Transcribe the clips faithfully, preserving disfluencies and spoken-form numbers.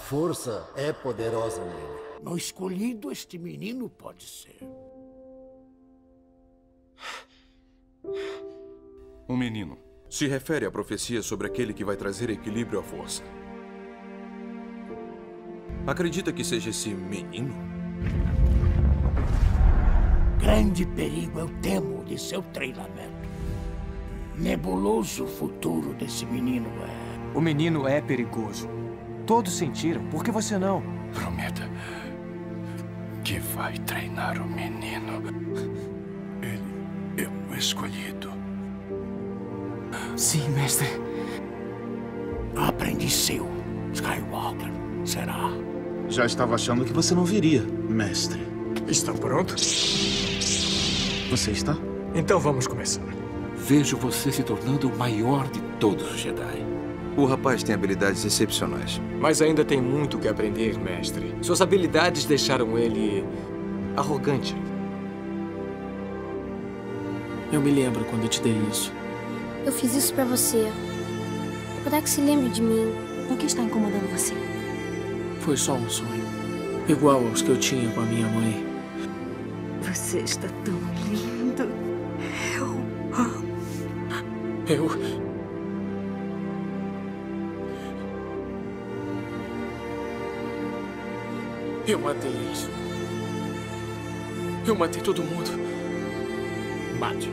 força é poderosa nele. No escolhido, este menino pode ser. Um menino se refere à profecia sobre aquele que vai trazer equilíbrio à força. Acredita que seja esse menino? Grande perigo eu temo de seu treinamento. Nebuloso futuro desse menino é... O menino é perigoso. Todos sentiram. Por que você não? Prometa que vai treinar o menino. Ele é o escolhido. Sim, mestre. Aprendiz seu, Skywalker, será. Já estava achando que você não viria, mestre. Está pronto? Você está? Então vamos começar. Vejo você se tornando o maior de todos os Jedi. O rapaz tem habilidades excepcionais. Mas ainda tem muito que aprender, mestre. Suas habilidades deixaram ele... arrogante. Eu me lembro quando eu te dei isso. Eu fiz isso pra você. Para que se lembre de mim. O que está incomodando você? Foi só um sonho. Igual aos que eu tinha com a minha mãe. Você está tão lindo. Eu amo. Eu... Eu matei eles. Eu matei todo mundo. Mate.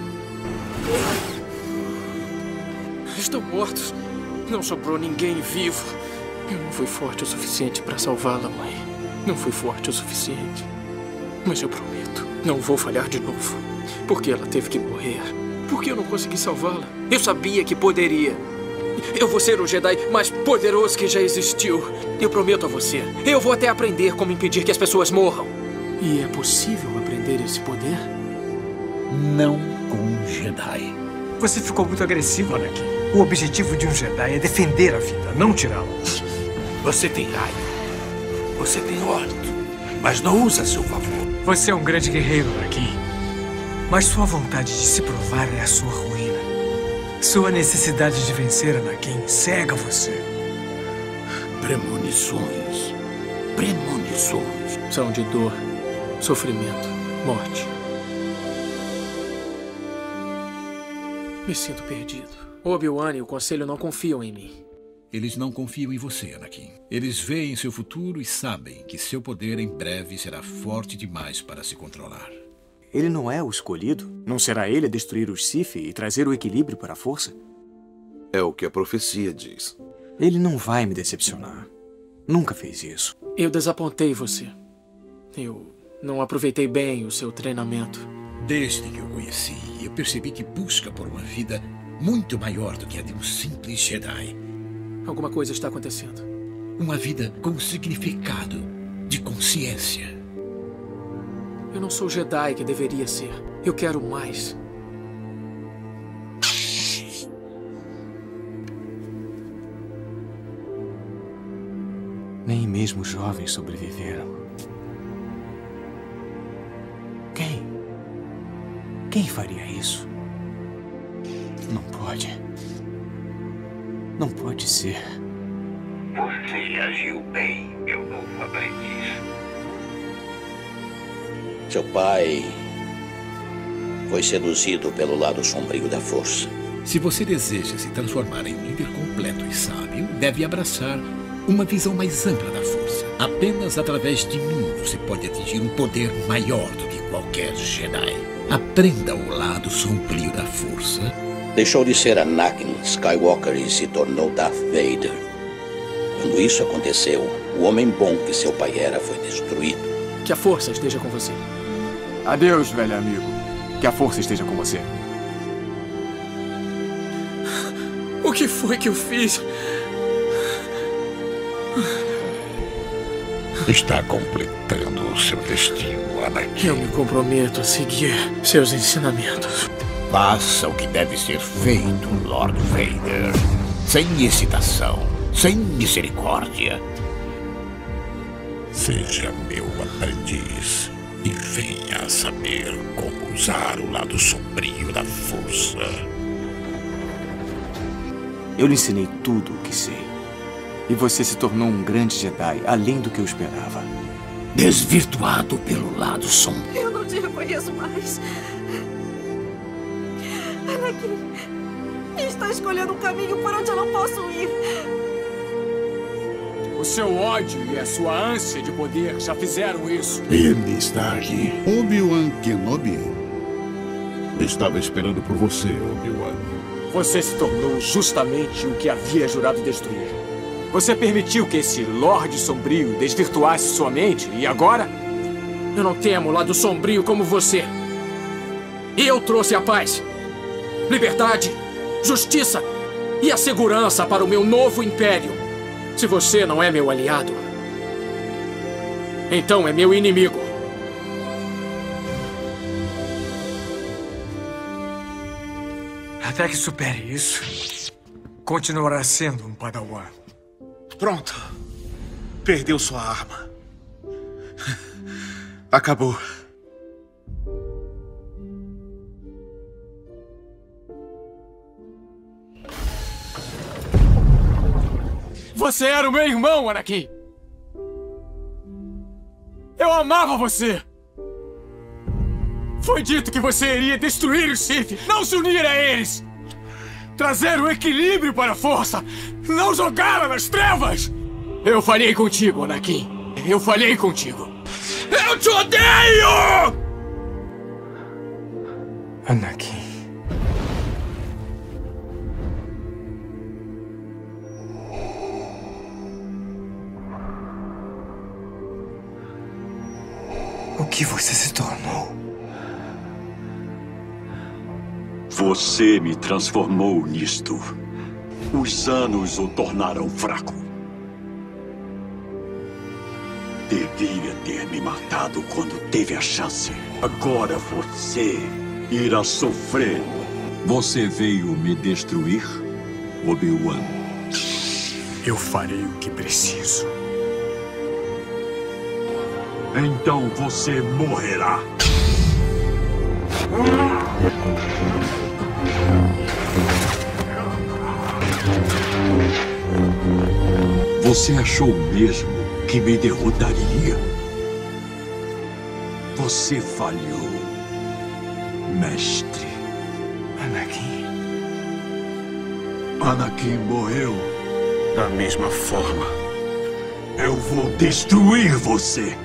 Estão mortos. Não sobrou ninguém vivo. Eu não fui forte o suficiente para salvá-la, mãe. Não fui forte o suficiente. Mas eu prometo, não vou falhar de novo. Porque ela teve que morrer. Porque eu não consegui salvá-la. Eu sabia que poderia. Eu vou ser o Jedi mais poderoso que já existiu. Eu prometo a você. Eu vou até aprender como impedir que as pessoas morram. E é possível aprender esse poder? Não com um Jedi. Você ficou muito agressivo, Anakin. O objetivo de um Jedi é defender a vida, não tirá-la. Você tem raio. Você tem ódio. Mas não usa a seu favor. Você é um grande guerreiro, Anakin. Mas sua vontade de se provar é a sua ruína. Sua necessidade de vencer, Anakin, cega você. Premonições. Premonições. São de dor, sofrimento, morte. Me sinto perdido. Obi-Wan e o Conselho não confiam em mim. Eles não confiam em você, Anakin. Eles veem seu futuro e sabem que seu poder em breve será forte demais para se controlar. Ele não é o escolhido? Não será ele a destruir os Sith e trazer o equilíbrio para a força? É o que a profecia diz. Ele não vai me decepcionar. Nunca fez isso. Eu desapontei você. Eu não aproveitei bem o seu treinamento. Desde que eu conheci, eu percebi que busca por uma vida muito maior do que a de um simples Jedi. Alguma coisa está acontecendo. Uma vida com significado, de consciência. Eu não sou o Jedi que deveria ser. Eu quero mais. Nem mesmo os jovens sobreviveram. Quem? Quem faria isso? Não pode. Não pode ser. Você agiu bem, meu novo aprendiz. Seu pai foi seduzido pelo lado sombrio da força. Se você deseja se transformar em um líder completo e sábio, deve abraçar uma visão mais ampla da força. Apenas através de mim você pode atingir um poder maior do que qualquer Jedi. Aprenda o lado sombrio da força. Deixou de ser Anakin Skywalker e se tornou Darth Vader. Quando isso aconteceu, o homem bom que seu pai era foi destruído. Que a força esteja com você. Adeus, velho amigo. Que a força esteja com você. O que foi que eu fiz? Está completando o seu destino, Anakin. Eu me comprometo a seguir seus ensinamentos. Faça o que deve ser feito, Lord Vader. Sem hesitação, sem misericórdia. Seja meu aprendiz e venha a saber como usar o lado sombrio da força. Eu lhe ensinei tudo o que sei. E você se tornou um grande Jedi, além do que eu esperava. Desvirtuado pelo lado sombrio. Eu não te reconheço mais. Anakin está escolhendo um caminho por onde eu não posso ir. O seu ódio e a sua ânsia de poder já fizeram isso. Ele está aqui. Obi-Wan Kenobi. Estava esperando por você, Obi-Wan. Você se tornou justamente o que havia jurado destruir. Você permitiu que esse Lorde Sombrio desvirtuasse sua mente e agora? Eu não temo o lado sombrio como você. Eu trouxe a paz, liberdade, justiça e a segurança para o meu novo império. Se você não é meu aliado, então é meu inimigo. Até que supere isso, continuará sendo um Padawan. Pronto. Perdeu sua arma. Acabou. Você era o meu irmão, Anakin! Eu amava você! Foi dito que você iria destruir os Sith, não se unir a eles! Trazer o equilíbrio para a força, não jogá-la nas trevas! Eu falhei contigo, Anakin. Eu falhei contigo. Eu te odeio! Anakin. O que você se tornou? Você me transformou nisto. Os anos o tornaram fraco. Devia ter me matado quando teve a chance. Agora você irá sofrer. Você veio me destruir, Obi-Wan? Eu farei o que preciso. Então você morrerá. Você achou mesmo que me derrotaria? Você falhou, mestre. Anakin. Anakin morreu. Da mesma forma, eu vou destruir você.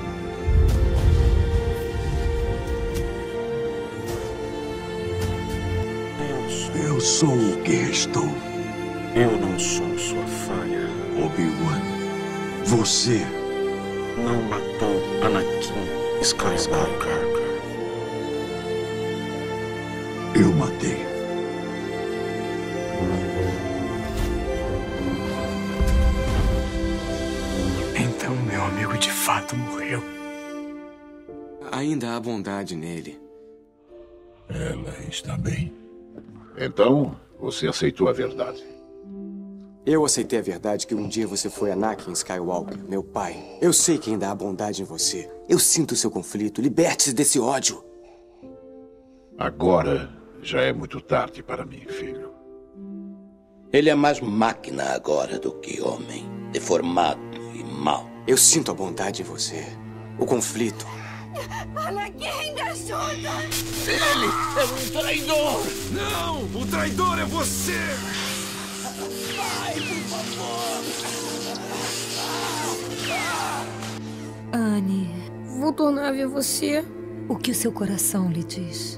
Eu sou o que restou. Eu não sou sua falha. Obi-Wan, você não matou Anakin Skywalker. Eu matei. Então meu amigo de fato morreu. Ainda há bondade nele. Ela está bem. Então, você aceitou a verdade. Eu aceitei a verdade que um dia você foi Anakin Skywalker, meu pai. Eu sei que ainda há bondade em você. Eu sinto o seu conflito. Liberte-se desse ódio. Agora já é muito tarde para mim, filho. Ele é mais máquina agora do que homem. Deformado e mau. Eu sinto a bondade em você. O conflito. Anakin, me ajuda! Ele é um traidor! Não! O traidor é você! Pai, por favor! Anne. Vou tornar a ver você. O que o seu coração lhe diz?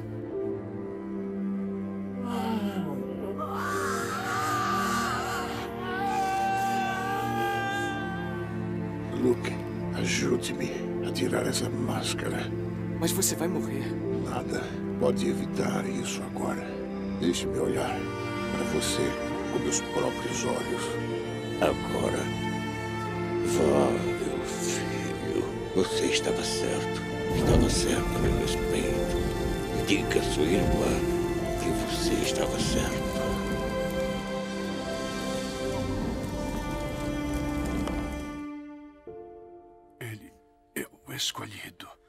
Luke, ajude-me a tirar essa máscara. Mas você vai morrer. Nada pode evitar isso agora. Deixe-me olhar para você com meus próprios olhos. Agora, vá, meu filho. Você estava certo. Estava certo a meu respeito. Diga à sua irmã que você estava certo. Ele é o escolhido.